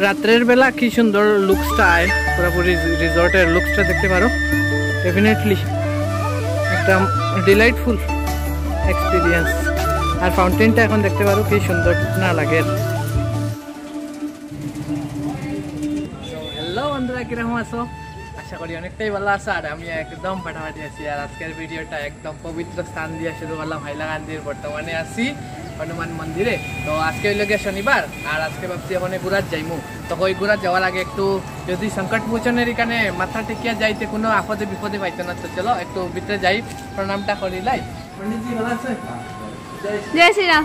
রাত্রের বেলা কি সুন্দর লুকসটা আয়, পুরোপুরি রিসর্টের লুকসটা দেখতে পারো। ডেফিনেটলি একটা ডিলাইটফুল এক্সপিরিয়েন্স। আর ফাউন্টেনটা এখন দেখতে পারো কি সুন্দর না লাগে। হ্যালো বন্ধুরা, কিরকম আছো? আশা করি অনেকটাই ভালো আছো। আর আমি একদম ফাটাফাটি আছি। আর আজকের ভিডিওটা একদম পবিত্র স্থান দিয়ে শুরু করলাম। হাইলাকান্দির বর্তমানে আছি হনুমান মন্দিরে। তো আজকে হইল গিয়ে শনিবার, আর আজকে ভাবছি ওখানে ঘুরাত যাইমু। তো ওই ঘুরাত যাওয়ার আগে একটু যদি সংকট মোচনের এখানে মাথা টেকিয়া যাইতে কোনো আপদে বিপদে পাইতো না, তো চলো একটু ভিতরে যাই, প্রণামটা করি লাই। পণ্ডিতজি ভালো আছে? জয় শ্রীরাম।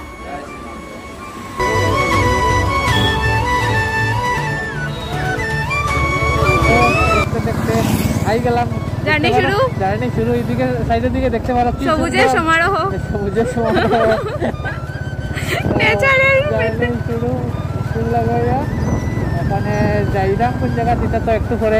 দেখতে আই গেলাম, জার্নি শুরু। এইদিকে সাইডের দিকে দেখতে পারো সবুজের সমারোহ, সবুজের সমারোহ। নেচারের শুরু লাগাইয়া এখানে যাইলাম কোন জায়গা দিতে, তো একটু পরে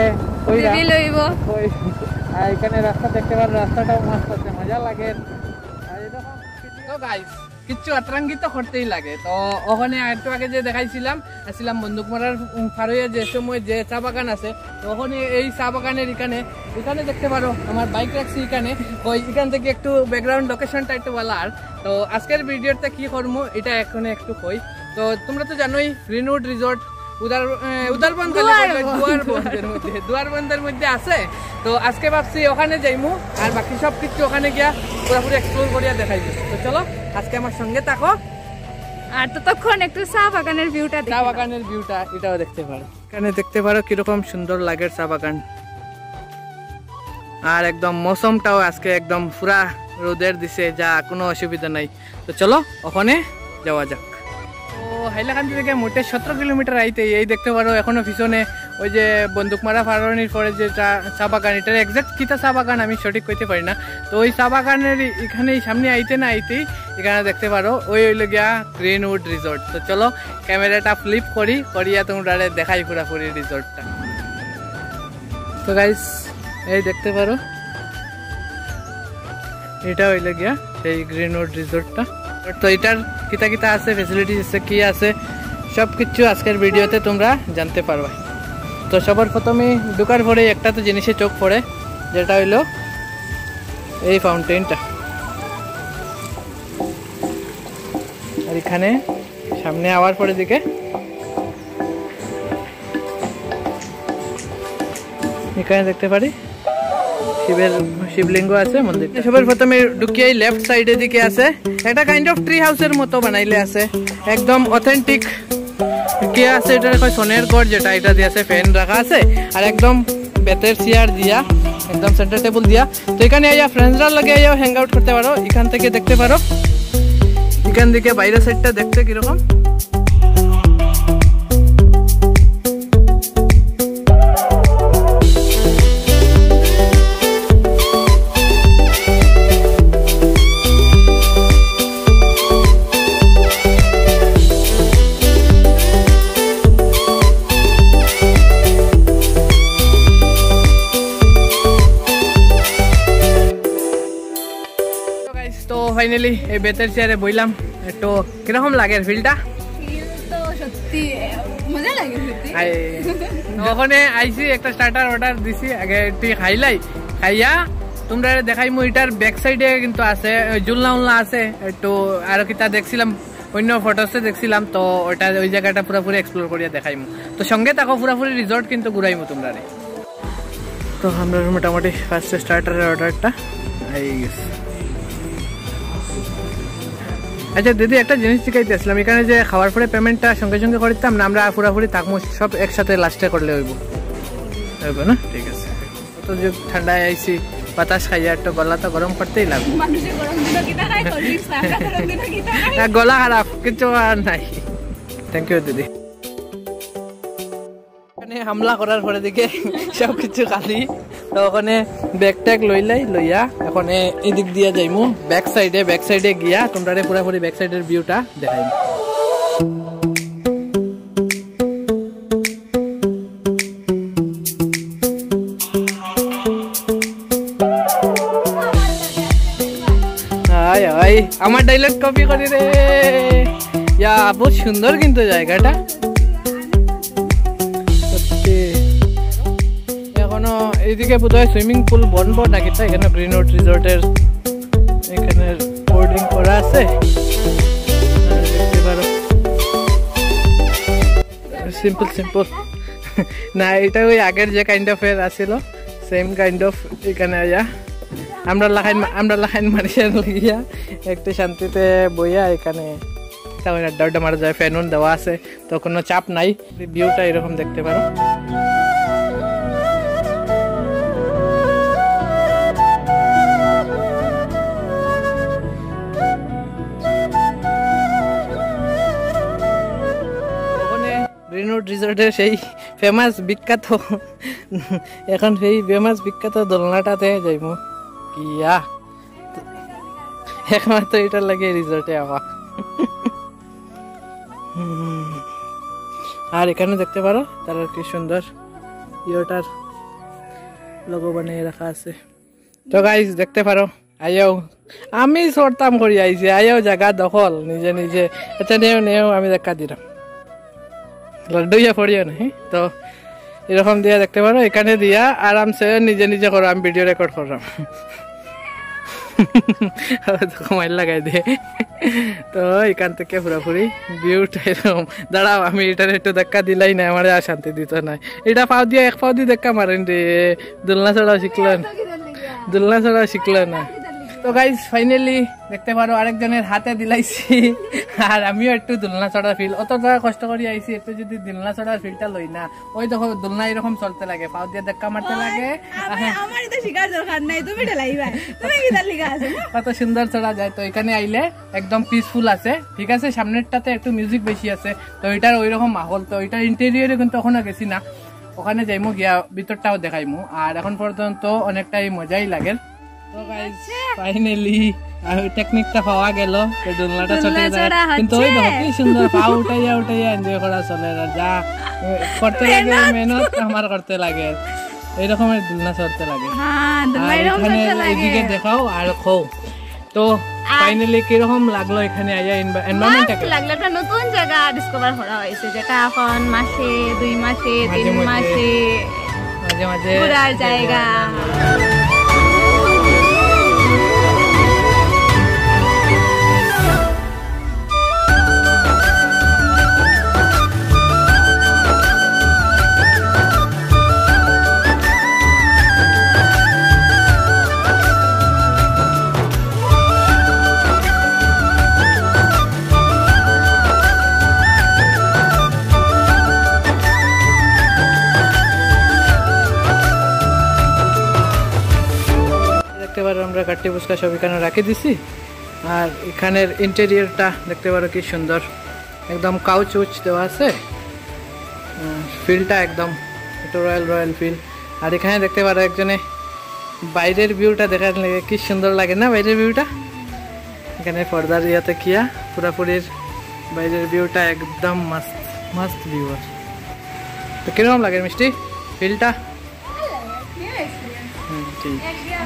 আর এখানে রাস্তা দেখতে পারো, রাস্তাটাও মস্ত আছে, মজা লাগে। তো গাইস কিচ্ছু আতরাঙ্গিত করতেই লাগে। তো ওখানে একটু আগে যে দেখাইছিলাম বন্দুকমারার ফারুইয়া যে সময় যে চা বাগান আছে, তো ওখানে এই চা বাগানের এখানে দেখতে পারো আমার বাইক রাখছি এখান থেকে একটু ব্যাকগ্রাউন্ড লোকেশনটা একটু বলার। তো আজকের ভিডিওতে কি করবো এটা এখন একটু কই। তো তোমরা তো জানোই গ্রিনউড রিসোর্ট দুয়ারবন্দের মধ্যে আছে। তো আজকে ভাবছি ওখানে যাইমু, আর বাকি সব কিছু ওখানে গিয়া পুরোপুরি এক্সপ্লোর করিয়া দেখাই দিই। তো চলো আজকে আমার সঙ্গে থাকো। আর ততক্ষণ একটু চা বাগানের ভিউটা এটাও দেখতে পারো। এখানে দেখতে পারো কিরকম সুন্দর লাগে চা বাগান। আর একদম মৌসুমটাও আজকে একদম পুরা রোদের দিছে, যা কোনো অসুবিধা নাই। তো চলো ওখানে যাওয়া যাক। হাইলাকান্দি থেকে মোটে 17 কিলোমিটার আইতে এই দেখতে পারো এখনো পিছনে ওই যে বন্দুকমারা ফারণির পরে যে চা বাগান, এটার এক্সাক্ট কিতা চা বাগান আমি সঠিক কইতে পারি না। তো ওই চা বাগানের এখানে সামনে আইতেই এখানে দেখতে পারো ওই হইল গিয়া গ্রিনউড রিসোর্ট। তো চলো ক্যামেরাটা ফ্লিপ করিয়া তোমরা দেখাই পুরাপুরি রিসোর্টটা। তো গাইস এই দেখতে পারো এটা হইল গিয়া সেই গ্রিনউড রিসোর্টটা। তো এটার কিতা আছে, ফেসিলিটিস আছে, কি আছে, সব কিছু আজকের ভিডিওতে তোমরা জানতে পারবা। তো সবার প্রথমে ঢোকার পরে একটা তো জিনিসে চোখ পড়ে, যেটা হইলো এই ফাউন্টেনটা। আর এখানে সামনে আওয়ার পরে দিকে এখানে দেখতে পারি শিবলিঙ্গ আছে মন্দির। সবার প্রথমে ঢুকিয়ে লেফট সাইডের দিকে আছে একটা কাইন্ড অফ ট্রি হাউসের মতো বানাইলে আছে, একদম অথেন্টিক কি আছে, এটা সোনের গড়, যেটা এটা দিয়ে আছে ফ্যান রাখা আছে, আর একদম বেতের চেয়ার দিয়া একদম সেন্টার টেবিল দিয়া। তো এখানে আইয়া ফ্রেন্ডসরা লাগে আইয়া হ্যাং আউট করতে পারো। এখান থেকে দেখতে পারো এখান থেকে বাইরের সাইডটা দেখতে কিরকম। তো ফাইনালি এই বেতের চেয়ারে বইলাম, একটু কিরকম লাগে ফিলটা? তো সত্যি মজা লাগে। ওখানে আইসি একটা স্টার্টার অর্ডার দিছি, আগে তুই খাইয়া তোমরা দেখাইমু। এটার ব্যাক সাইডে কিন্তু আছে জুলনা উলনা আছে একটু, আর কিতা দেখছিলাম অন্য ফটোসে দেখছিলাম। তো ওটা ওই জায়গাটা পুরোপুরি এক্সপ্লোর করিয়া দেখাইমু। তো সঙ্গে থাকো, পুরোপুরি রিসর্ট কিন্তু ঘুরাইমু তোমরা। তো আমরা মোটামুটি ফার্স্ট স্টার্টারের অর্ডারটা এই গেছে। আচ্ছা দিদি, একটা জিনিস শিখাইতে আসলাম, এখানে যে খাওয়ার পরে পেমেন্টটা সঙ্গে সঙ্গে করতাম না, আমরা পুরোপুরি থাকবো সব একসাথে লাস্টে করলে হইব না? ঠিক আছে। তো যে ঠান্ডায় আইসি বাতাস খাইয়া একটু গলা তো গরম করতেই লাগবে। গলা খারাপ কিছু আর নাই। থ্যাংক ইউ দিদি। হামলা করার পরে দিকে সবকিছু খালি। তো ওখানে ব্যাগ ট্যাগ লইয়া এখন এদিক দিয়ে যাইমু ব্যাক সাইডে গিয়া তোমরা পুরোপুরি ব্যাক সাইডের ভিউটা দেখাইমু। আমার ডাইলগ কপি করি রে। বহুত সুন্দর কিন্তু জায়গাটা। এইদিকে বোধহয় সুইমিং পুল বনবো নাকি, তাই এখানে গ্রিনউড রিসোর্টের এখানে বোর্ডিং করা আছে, দেখতে পারো। সিম্পল সিম্পল না, এটা ওই আগের যে কাইন্ড অফ এর আছিল সেম কাইন্ড অফ। এখানে আয়া আমরা লাখাইন মারিয়া লাগিয়া একটু শান্তিতে বইয়া এখানে আড্ডা মারা যায়, ফ্যান দেওয়া আছে, তো কোনো চাপ নাই। ভিউটা এরকম দেখতে পারো। গ্রিনউড রিসোর্টের সেই ফেমাস বিখ্যাত, এখন সেই ফেমাস বিখ্যাত দোলনাটাতে যাইব কিয়া, একমাত্র এটার লাগে রিসোর্টে আওয়া। আর এখানে দেখতে পারো তারা কি সুন্দর ইয়োটার লোগো বানিয়ে রাখা আছে। তো গাইস দেখতে পারো, আয়াও আমি সরতাম করি আইছি, আয়াও জায়গা দখল নিজে নিজে। আচ্ছা নেও আমি দেখা দিলাম, লড্ডুইয়া পড়িও না। তো এরকম দিয়া দেখতে পারো, এখানে দিয়া আরামসে নিজে নিজে করো, আমি ভিডিও রেকর্ড করলাম। মাইল লাগাই দিয়ে, তো এখান থেকে পুরোপুরি ভিউটা এরকম। দাঁড়াও আমি এটার একটু ধাক্কা দিলাই না, আমার আর শান্তি দিত না। এটা পাও দিয়ে এক পাও দিয়ে ধাক্কা মারেন রে, দোলনা চড়াও শিখলেন না। তো গাইজ ফাইনালি দেখতে পারো আরেকজনের হাতে দিলাইছি, আর আমিও একটু দোলনা চড়ার ফিল, অতটা কষ্ট করে আইছি, একটু যদি দোলনা চড়ার ফিলটা লই না, ওই দেখো দোলনা এরকম চলতে লাগে, পাও দিয়ে ধাক্কা মারতে লাগে। কত সুন্দর চড়া যায়। তো এখানে আইলে একদম পিসফুল আছে, ঠিক আছে। সামনেরটাতে একটু মিউজিক বেশি আছে, তো এটার ওই রকম মাহল। তো এটার ইন্টেরিয়রে কিন্তু ওখানে গেছি না, ওখানে যাইমু গিয়া ভিতরটাও দেখাইমু। আর এখন পর্যন্ত অনেকটাই মজাই লাগে। তো গাইস ফাইনালি টেকনিকটা পাওয়া গেল, দোলনাটা চলে যায়, কিন্তু ওই দেখো কি সুন্দর পা উঠাইয়া এনজয় করা চলে। যা করতে লাগে মেহনত আমার করতে লাগে, এইরকমের দোলনা চড়তে লাগে। এখানে এইদিকে দেখাও আর খো। তো ফাইনালি কিরকম লাগলো এখানে আইয়া এনভায়রনমেন্টটাকে? লাগলো একটা নতুন জায়গা ডিসকভার করা হয়েছে, যেটা এখন মাসে 2 মাসে 3 মাসে মাঝে মাঝে ঘোরার জায়গা। আমরা কাট্টি ফুচকা সব এখানে রাখে দিছি। আর এখানের ইন্টেরিয়রটা দেখতে পারো কি সুন্দর, একদম কাউচ উচ দেওয়া আছে, ফিলটা একদম একটু রয়্যাল ফিল। আর এখানে দেখতে পারো একজনে বাইরের ভিউটা দেখার লাগে, কি সুন্দর লাগে না বাইরের ভিউটা। এখানে পর্দার ইয়াতে কিয়া পুরাপুরির বাইরের ভিউটা একদম মাস্ত ভিউ। তো কিরকম লাগে মিষ্টি ফিলটা? ঠিক।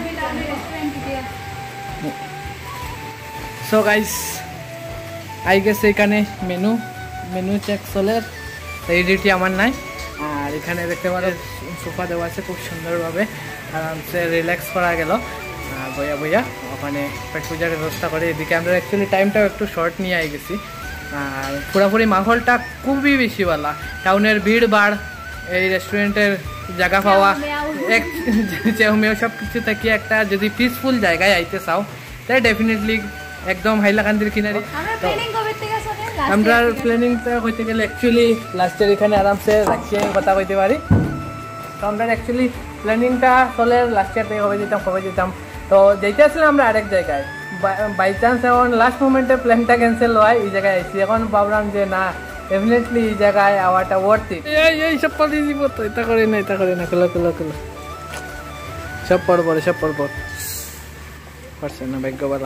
সো গাইস আই গেছে এখানে মেনু চেক চলের, রেডিটি আমার নাই। আর এখানে দেখতে পারো সোফা দেওয়া আছে খুব সুন্দরভাবে, আরামসে রিল্যাক্স করা গেল। আর বইয়া ওখানে পেট পূজার ব্যবস্থা করে। এদিকে আমরা অ্যাকচুয়ালি টাইমটাও একটু শর্ট নিয়ে আই গেছি। আর পুরোপুরি মাহলটা খুবই বেশি ভালো, টাউনের ভিড় বাড়, এই রেস্টুরেন্টের জায়গা পাওয়া, এক চেউমেও সব কিছু থেকে একটা যদি পিসফুল জায়গায় আইতে চাও, তাই ডেফিনেটলি একদম হাইলাকান্দির কিনারে। আমরা প্ল্যানিংটা হইতে গেলে অ্যাকচুয়ালি লাস্টের এখানে আরামসে রাখিয়ে কথা কইতে পারি। তো আমরা অ্যাকচুয়ালি প্ল্যানিংটা চলে লাস্ট ইয়ার থেকে কবে যেতাম। তো যেতে আসলে আমরা আরেক জায়গায়, বাই চান্স এখন লাস্ট মোমেন্টে প্ল্যানটা ক্যান্সেল হয়, এই জায়গায় আইসি। এখন ভাবলাম যে না, ডেফিনেটলি এই জায়গায় আওয়াটা ওয়ার্থ ইট। এই সব পড়ে দিব, তো এটা করে না খুলো সব পড় পারছে না ভাগ্যবালা।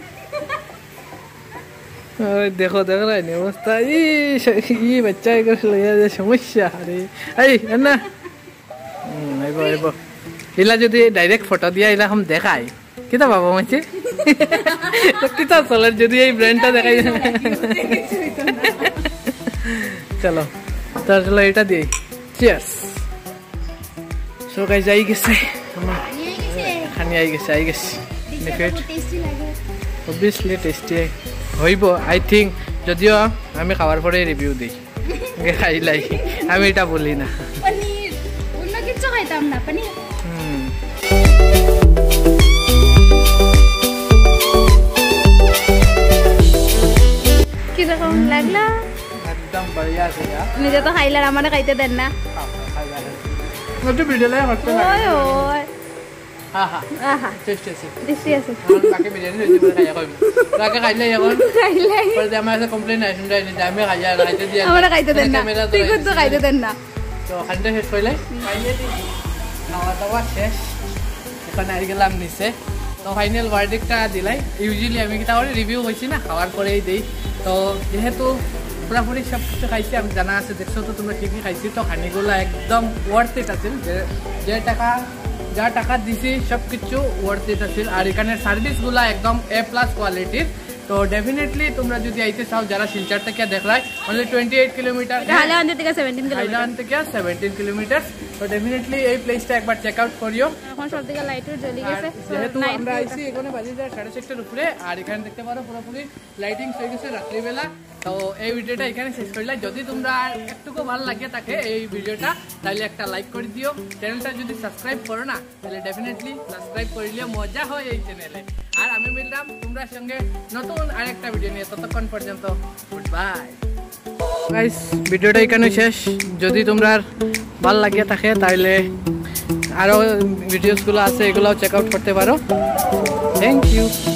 দেখো রাইনি অবস্থা, ই বাচ্চা সমস্যা। আরে না আইব ইলা যদি ডাইরেক্ট ফটো দিয়া ইলা हम দেখাই কিতা বাবা মাছে কিতা চলে, যদি এই ব্র্যান্ডটা দেখাই। চলো তাহলে এটা দিই, চিয়ার্স। সো গাইজ আই গেছে খানি আই গেছে অবভিয়াসলি টেস্টি হইব আই থিঙ্ক, যদিও আমি খাওয়ার পরে রিভিউ দিই খাইলাই, আমি এটা বলি না। কিছু খাইতাম না পনির। কিরকম লাগলা? একদম বড়িয়া আছে। নিজে তো খাইলে আমারে খাইতে দেন না। নতুন ভিডিও লাই হচ্ছে না। ওই ওই আহা আহা টেস্টি আছে। বাকি বিরিয়ানি রেডি করে খাইয়া কইব। বাকি খাইলে এখন পরে আমার কাছে কমপ্লেইন আইছে না আমি খাইতে দিয়া আমারে খাইতে দেন না। তুই তো খাইতে দেন না। তো খাইতে শেষ কইলে ফাইনালি খাওয়া দাওয়া শেষ, এখন আই গেলাম নিচে। তো ফাইনাল ভার্ডিক্টটা দিলাই। ইউজুয়ালি আমি কিটা করে রিভিউ হয়েছি না খাওয়ার পরেই দিই। তো যেহেতু পুরাপুরি সব কিছু খাইছি, আমি জানা আছে দেখছো তো তোমরা ঠিকই খাইছি। তো খানিগুলো একদম ওয়ার্থ ইট আছিল, যা টাকা দিছি সব কিছু ওয়ার্থ ইট আছিল। আর এখানে সার্ভিসগুলো একদম A+ কোয়ালিটির। তো ডেফিনেটলি তোমরা যদি আইতে চাও, যারা শিলচর থেকে দেখলাই অনলি 28 কিলোমিটার, হাইলাকান্দি থেকে 17 কিলোমিটার। তো ডেফিনেটলি এই প্লেসটা একবার চেক আউট করিও। এখন সব দিকে লাইটও জ্বলি গেছে, যেহেতু আমরা আইছি এখানে বাজে যায় 6:30 উপরে, আর এখানে দেখতে পারো পুরোপুরি লাইটিং হয়ে গেছে রাত্রিবেলা। তো এই ভিডিওটা এখানে শেষ করলাম। যদি তোমরা একটুকু ভালো লাগে থাকে এই ভিডিওটা, তাহলে একটা লাইক করে দিও। চ্যানেলটা যদি সাবস্ক্রাইব করো না, তাহলে ডেফিনেটলি সাবস্ক্রাইব করলে মজা হয় এই চ্যানেলে। আর আমি মিললাম তোমরা সঙ্গে নতুন আরেকটা ভিডিও নিয়ে, ততক্ষণ পর্যন্ত গুড বাই গাইস। ভিডিওটা এখানে শেষ। যদি তোমরা ভালো লাগিয়ে থাকে তাহলে আরো ভিডিওসগুলো আছে, এগুলোও চেক আউট করতে পারো। Thank you.